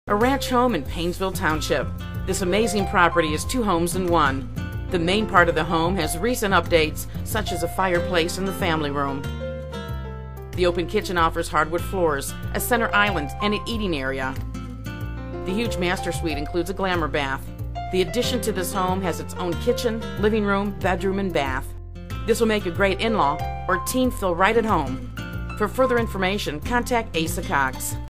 A ranch home in Painesville Township. This amazing property is 2 homes in 1. The main part of the home has recent updates, such as a fireplace in the family room. The open kitchen offers hardwood floors, a center island, and an eating area. The huge master suite includes a glamour bath. The addition to this home has its own kitchen, living room, bedroom, and bath. This will make a great in-law or teen feel right at home. For further information, contact Asa Cox.